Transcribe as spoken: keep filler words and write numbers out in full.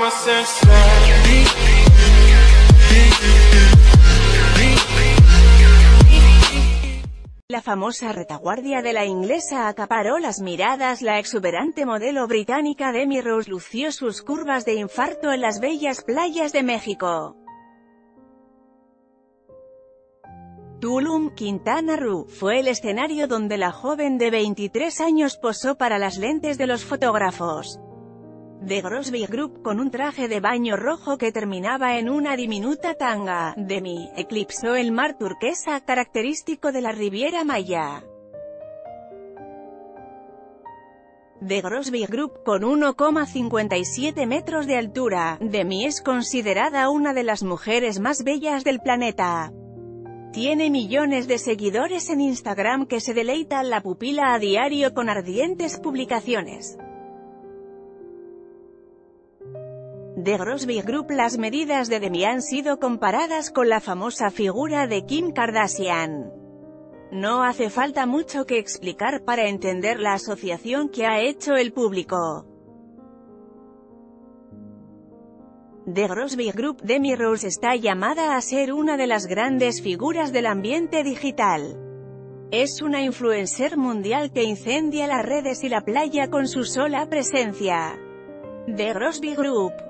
La famosa retaguardia de la inglesa acaparó las miradas. La exuberante modelo británica Demi Rose lució sus curvas de infarto en las bellas playas de México. Tulum, Quintana Roo, fue el escenario donde la joven de veintitrés años posó para las lentes de los fotógrafos. The Grosby Group, con un traje de baño rojo que terminaba en una diminuta tanga, Demi eclipsó el mar turquesa característico de la Riviera Maya. The Grosby Group, con uno coma cincuenta y siete metros de altura, Demi es considerada una de las mujeres más bellas del planeta. Tiene millones de seguidores en Instagram que se deleitan la pupila a diario con ardientes publicaciones. The Grosby Group. Las medidas de Demi han sido comparadas con la famosa figura de Kim Kardashian. No hace falta mucho que explicar para entender la asociación que ha hecho el público. The Grosby Group. Demi Rose está llamada a ser una de las grandes figuras del ambiente digital. Es una influencer mundial que incendia las redes y la playa con su sola presencia. The Grosby Group.